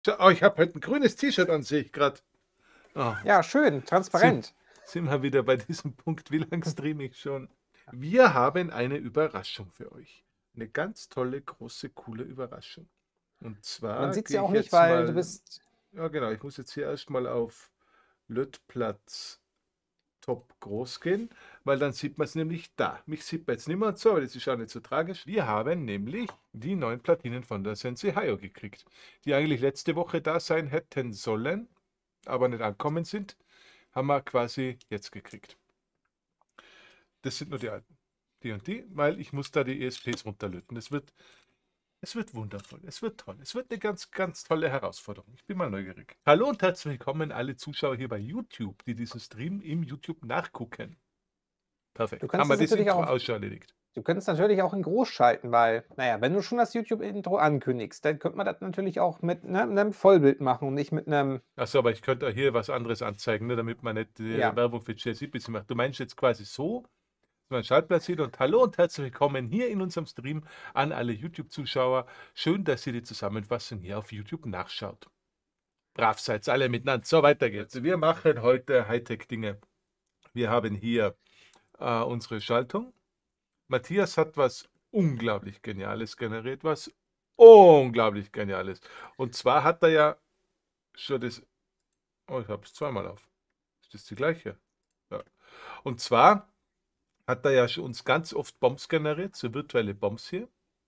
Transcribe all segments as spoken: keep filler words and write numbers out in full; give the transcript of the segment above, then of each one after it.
Oh, ich habe heute ein grünes T-Shirt an, sehe ich gerade. Oh, Ja, schön, sind, transparent. sind wir wieder bei diesem Punkt. Wie lange streame ich schon? Wir haben eine Überraschung für euch. Eine ganz tolle, große, coole Überraschung. Und Man zwar sieht gehe sie auch ich nicht, jetzt weil du mal, bist. ja genau, ich muss jetzt hier erstmal auf Lötplatz Top groß gehen, weil dann sieht man es nämlich da. Mich sieht man jetzt nicht mehr und so, aber das ist auch nicht so tragisch. Wir haben nämlich die neuen Platinen von der Sensei Hayo gekriegt, die eigentlich letzte Woche da sein hätten sollen, aber nicht ankommen sind, haben wir quasi jetzt gekriegt. Das sind nur die alten. Die und die, weil ich muss da die E S Ps runterlöten. Das wird, es wird wundervoll, es wird toll, es wird eine ganz, ganz tolle Herausforderung. Ich bin mal neugierig. Hallo und herzlich willkommen alle Zuschauer hier bei YouTube, die diesen Stream im YouTube nachgucken. Du Perfekt. Haben kannst wir es das natürlich auch Intro auf. auch schon erledigt? Du könntest natürlich auch in groß schalten, weil, naja, wenn du schon das YouTube-Intro ankündigst, dann könnte man das natürlich auch mit ne, einem Vollbild machen und nicht mit einem. Achso, aber ich könnte auch hier was anderes anzeigen, ne, damit man nicht die Ja. Werbung für Jay Z B C macht. Du meinst jetzt quasi so, dass man einen Schaltplatz sieht und hallo und herzlich willkommen hier in unserem Stream an alle YouTube-Zuschauer. Schön, dass ihr die Zusammenfassung hier auf YouTube nachschaut. Brav seid alle miteinander. So, weiter geht's. Wir machen heute Hightech-Dinge. Wir haben hier äh, unsere Schaltung. Matthias hat was unglaublich Geniales generiert, was unglaublich Geniales. Und zwar hat er ja schon das. Oh, ich habe es zweimal auf. Ist das die gleiche? Ja. Und zwar hat er ja schon uns ganz oft Bombs generiert, so virtuelle Bombs hier.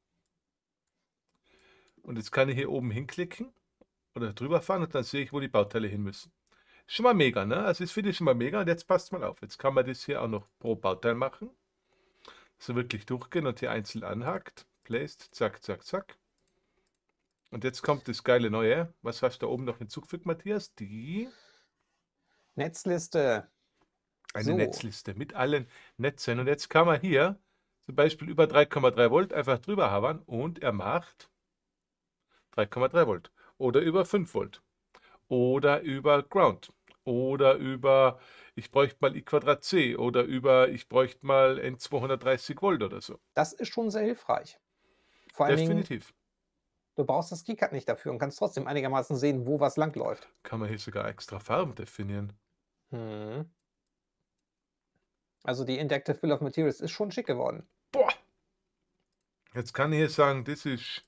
Und jetzt kann ich hier oben hinklicken oder drüber fahren und dann sehe ich, wo die Bauteile hin müssen. Schon mal mega, ne? Also das finde ich schon mal mega. Und jetzt passt mal auf. Jetzt kann man das hier auch noch pro Bauteil machen. So wirklich durchgehen und hier einzeln anhakt. Placed, zack, zack, zack. Und jetzt kommt das geile Neue. Was hast du da oben noch hinzugefügt, Matthias? Die Netzliste. eine So. Netzliste mit allen Netzen. Und jetzt kann man hier zum Beispiel über drei Komma drei Volt einfach drüber havern und er macht drei Komma drei Volt. Oder über fünf Volt. Oder über Ground. Oder über, ich bräuchte mal I Quadrat C. Oder über, ich bräuchte mal N zweihundertdreißig Volt oder so. Das ist schon sehr hilfreich. Vor allen Dingen, Definitiv. du brauchst das Keycard nicht dafür und kannst trotzdem einigermaßen sehen, wo was langläuft. Kann man hier sogar extra Farben definieren. Hm. Also die Interactive Bill of Materials ist schon schick geworden. Boah! Jetzt kann ich hier sagen, das ist.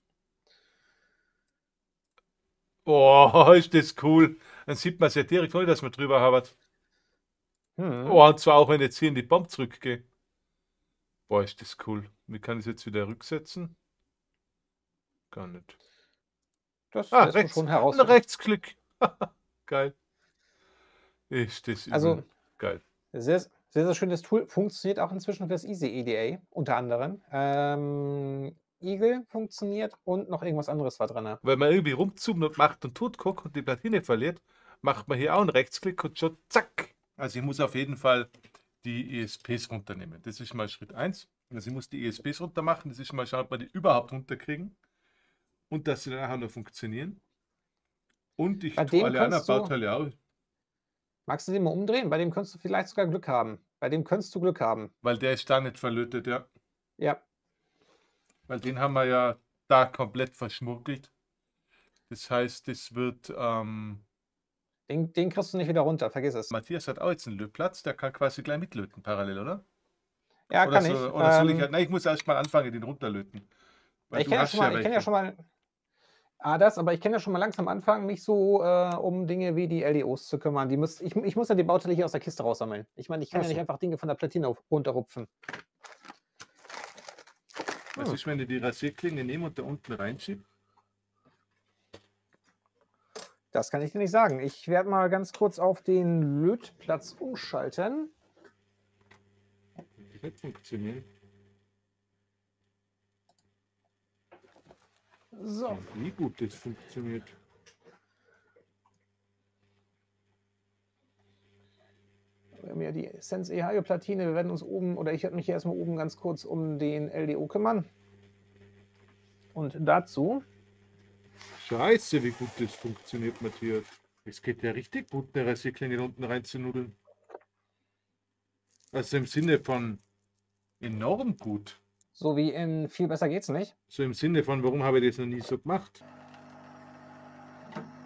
Oh, ist das cool. Dann sieht man es ja direkt, ohne dass man drüber habert. Hm. Oh, und zwar auch, wenn ich jetzt hier in die Bomb zurückgehe. Boah, ist das cool. Wie kann ich es jetzt wieder rücksetzen? Gar nicht. Das Ah, wirst du rechts. schon Ein herausfinden. Rechtsklick. Geil. Ist das übel. Also Geil. sehr, sehr, sehr schönes Tool. Funktioniert auch inzwischen fürs Easy E D A unter anderem. Ähm, Eagle funktioniert und noch irgendwas anderes war drin. Wenn man irgendwie rumzoomt und macht und tut, guckt und die Platine verliert, macht man hier auch einen Rechtsklick und schon zack. Also ich muss auf jeden Fall die E S Ps runternehmen. Das ist mal Schritt eins. Also ich muss die E S Ps runter machen. Das ist mal schauen, ob wir die überhaupt runterkriegen. Und dass sie dann nachher noch funktionieren. Und ich Bei tue dem alle anderen könntest du, Bauteile auch, magst du den mal umdrehen? Bei dem könntest du vielleicht sogar Glück haben. Bei dem könntest du Glück haben. weil der ist da nicht verlötet, ja. Ja. Weil den haben wir ja da komplett verschmuggelt. Das heißt, das wird. Ähm, Den, den kriegst du nicht wieder runter, vergiss es. Matthias hat auch jetzt einen Lötplatz, der kann quasi gleich mitlöten parallel, oder? Ja, Oder, kann so, ich. oder soll ich Ähm, halt. Nein, ich muss erst mal anfangen, den runterlöten. Weil ich du kenne ja hast schon ja mal, ich kenne ja welche. schon mal. Ah, das, aber ich kann ja schon mal langsam anfangen, mich so äh, um Dinge wie die L D Os zu kümmern. Die muss, ich, ich muss ja die Bauteile hier aus der Kiste raussammeln. Ich meine, ich kann ja nicht Achso. einfach Dinge von der Platine runterrupfen. Was Hm. ist, wenn ich die Rasierklinge nehme und da unten reinschiebe? Das kann ich dir nicht sagen. Ich werde mal ganz kurz auf den Lötplatz umschalten. Das wird funktionieren. So. Wie gut das funktioniert. Wir haben ja die Sensei Hayo Platine. Wir werden uns oben, oder ich werde mich hier erstmal oben ganz kurz um den L D O kümmern. Und dazu. Scheiße, wie gut das funktioniert, Matthias. Es geht ja richtig gut, eine Rasierklinge unten reinzunudeln. Also im Sinne von enorm gut. So wie in viel besser geht's nicht. So im Sinne von, warum habe ich das noch nie so gemacht?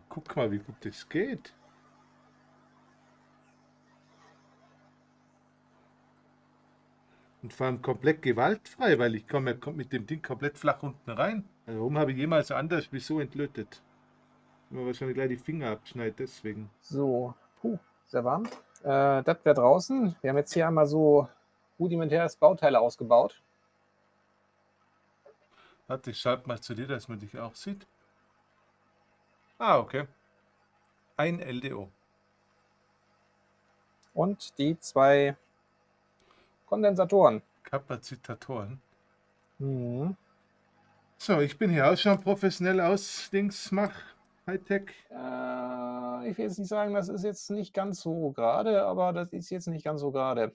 guck mal, wie gut das geht. Und vor allem komplett gewaltfrei, weil ich komme komm mit dem Ding komplett flach unten rein. Also warum habe ich jemals anders wieso entlötet? Mir wahrscheinlich gleich die Finger abschneidet, deswegen. So, puh, sehr warm. Äh, das wäre draußen. Wir haben jetzt hier einmal so rudimentäres Bauteile ausgebaut. Warte, ich schalte mal zu dir, dass man dich auch sieht. Ah, okay. Ein L D O. Und die zwei Kondensatoren. Kapazitatoren. Mhm. So, ich bin hier auch schon professionell aus Dings, mach Hightech. Äh, ich will jetzt nicht sagen, das ist jetzt nicht ganz so gerade, aber das ist jetzt nicht ganz so gerade.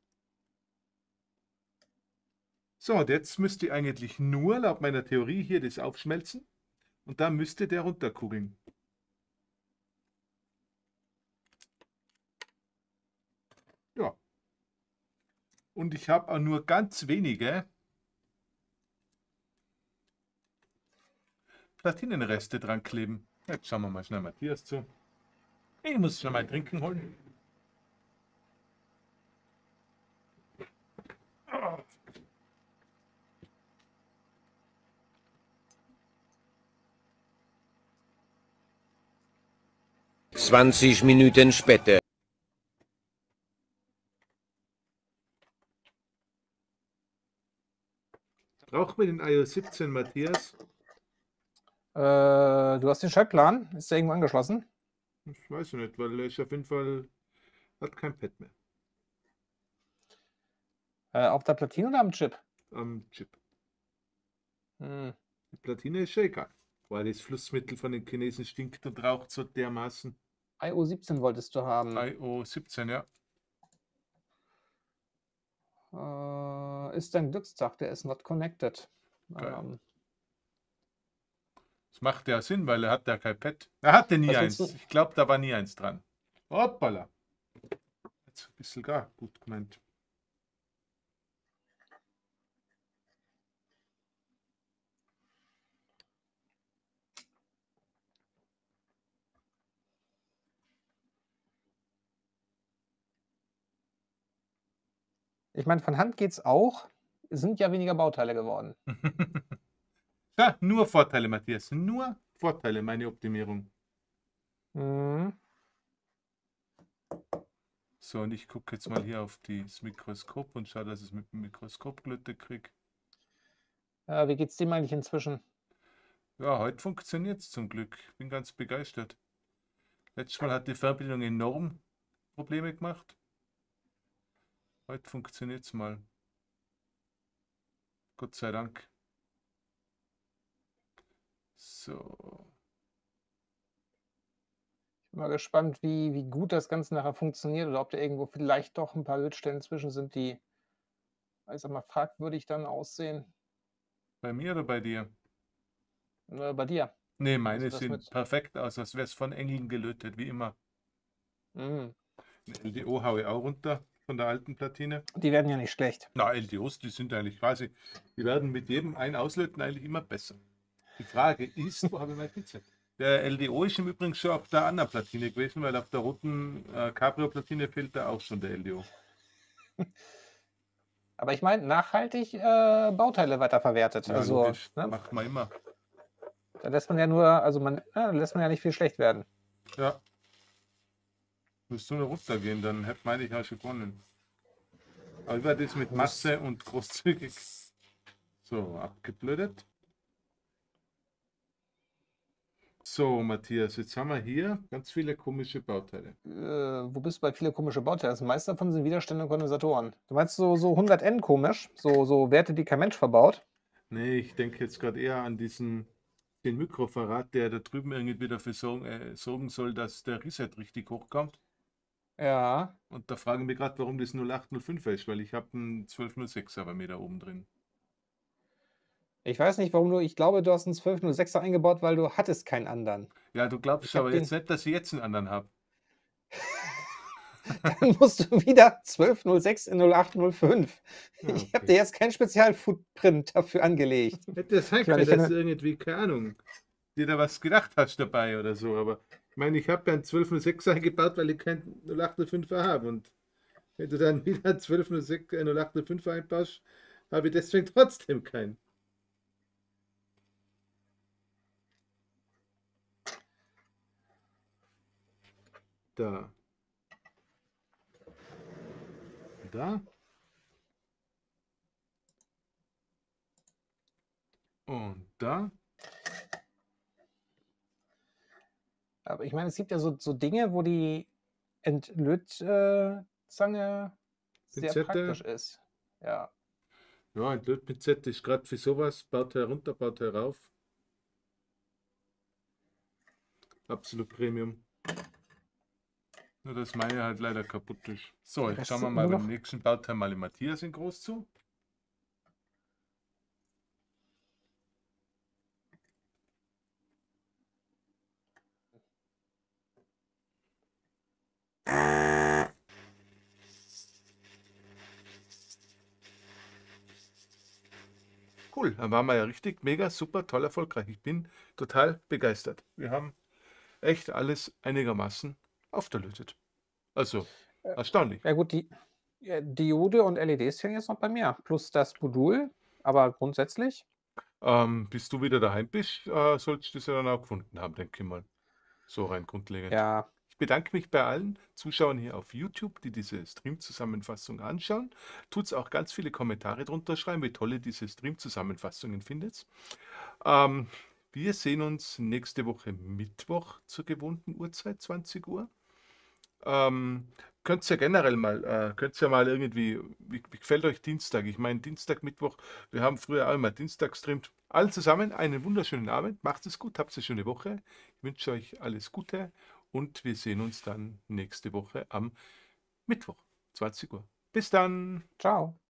So, und jetzt müsste eigentlich nur, laut meiner Theorie, hier das aufschmelzen. Und da müsste der runterkugeln. Ja. Und ich habe auch nur ganz wenige Platinenreste dran kleben. Jetzt schauen wir mal schnell Matthias zu. Ich muss schnell mal Trinken holen. zwanzig Minuten später. Brauchen wir den i O siebzehn, Matthias? Äh, du hast den Schaltplan. Ist der irgendwo angeschlossen? Ich weiß nicht, weil er ist auf jeden Fall, hat kein Pad mehr. Äh, auf der Platine oder am Chip? Am Chip. Hm. Die Platine ist ja egal, weil das Flussmittel von den Chinesen stinkt und raucht so dermaßen. I O siebzehn wolltest du haben. i O siebzehn, ja. Äh, ist dein Glückstag, der ist not connected. Geil. Ähm, Das macht ja Sinn, weil er hat ja kein Pad. Er hatte nie Was eins. willst du? Ich glaube, da war nie eins dran. Hoppala. Jetzt ein bisschen gar gut gemeint. ich meine, von Hand geht's auch. Es sind ja weniger Bauteile geworden. Ja, nur Vorteile, Matthias. Nur Vorteile, meine Optimierung. Mhm. So, und ich gucke jetzt mal hier auf das Mikroskop und schaue, dass ich es mit dem Mikroskop Glüte kriege. Äh, wie geht's dem eigentlich inzwischen? Ja, heute funktioniert es zum Glück. Bin ganz begeistert. Letztes Mal hat die Fernbedienung enorm Probleme gemacht. Heute funktioniert es mal. Gott sei Dank. So. Ich bin mal gespannt, wie, wie gut das Ganze nachher funktioniert oder ob da irgendwo vielleicht doch ein paar Lötstellen zwischen sind, die, ich sag mal, fragwürdig dann aussehen. Bei mir oder bei dir? Äh, bei dir. Ne, meine Also das sehen mit- perfekt aus, als wäre es von Engeln gelötet, wie immer. Mhm. Ein L D O haue ich auch runter von der alten Platine. Die werden ja nicht schlecht. Na, L D Os, die sind eigentlich quasi, die werden mit jedem ein Auslöten eigentlich immer besser. Die Frage ist, wo habe ich meine Pizza? Der L D O ist im Übrigen schon auf der anderen Platine gewesen, weil auf der roten äh, Cabrio-Platine fehlt da auch schon der L D O. Aber ich meine, nachhaltig äh, Bauteile weiterverwertet. Ja, also, logisch, ne? macht man immer. Da lässt man ja nur, also man, ja, da lässt man ja nicht viel schlecht werden. Ja. Müsst du nur runtergehen, dann hätte meine ich auch schon gewonnen. Aber ich werde das mit Masse und großzügig. So, abgeblödet. So, Matthias, jetzt haben wir hier ganz viele komische Bauteile. Äh, wo bist du bei viele komische Bauteile? Das meiste davon sind Widerstände und Kondensatoren. Du meinst so, so hundert N komisch? So, so Werte, die kein Mensch verbaut? Nee, ich denke jetzt gerade eher an diesen den Mikrofarad, der da drüben irgendwie dafür sorgen, äh, sorgen soll, dass der Reset richtig hochkommt. Ja. Und da frage ich mich gerade, warum das null acht null fünf ist, weil ich habe einen zwölf null sechs bei mir da oben drin. Ich weiß nicht, warum du, ich glaube, du hast einen zwölf null sechser eingebaut, weil du hattest keinen anderen. Ja, du glaubst Ich hab aber den- jetzt nicht, dass ich jetzt einen anderen habe. Dann musst du wieder zwölf null sechs in null acht null fünf. Ja, Ich habe okay. dir jetzt keinen Spezialfootprint dafür angelegt. Hätte das sein Ich meine, können, ich dass kann- irgendwie, keine Ahnung, dir da was gedacht hast dabei oder so. Aber ich meine, ich habe ja einen zwölf null sechs eingebaut, weil ich keinen null acht null fünf habe. Und wenn du dann wieder einen zwölf null sechs, äh, null acht null fünf einbaust, habe ich deswegen trotzdem keinen. Da. Da. Und da. Aber ich meine, es gibt ja so, so Dinge, wo die Entlötzange sehr Pinzette. praktisch ist. Ja. Ja, ein Lötpinzette ist gerade für sowas. Baut herunter, baut herauf. Absolut Premium. Nur dass meine halt leider kaputt ist. So, jetzt Das schauen wir sind mal nur beim noch- nächsten Bauteil mal den Matthias in groß zu. Cool, dann waren wir ja richtig mega, super, toll, erfolgreich. Ich bin total begeistert. Wir haben echt alles einigermaßen aufgelötet. Also, Äh, erstaunlich. Ja gut, die ja, Diode und L E Ds fehlen jetzt noch bei mir. Plus das Modul. Aber grundsätzlich, Ähm, bis du wieder daheim bist, äh, solltest du das ja dann auch gefunden haben, denke ich mal. So rein grundlegend. ja, Ich bedanke mich bei allen Zuschauern hier auf YouTube, die diese Stream-Zusammenfassung anschauen. Tut's auch ganz viele Kommentare drunter schreiben, wie toll ihr diese Stream-Zusammenfassungen findet. Ähm, wir sehen uns nächste Woche Mittwoch zur gewohnten Uhrzeit, zwanzig Uhr. Ähm, könnt ihr generell mal, äh, könnt ihr mal irgendwie, wie, wie gefällt euch Dienstag? Ich meine, Dienstag, Mittwoch, wir haben früher auch immer Dienstag gestreamt. Allen zusammen einen wunderschönen Abend, macht es gut, habt eine schöne Woche. Ich wünsche euch alles Gute und wir sehen uns dann nächste Woche am Mittwoch, zwanzig Uhr. Bis dann! ciao.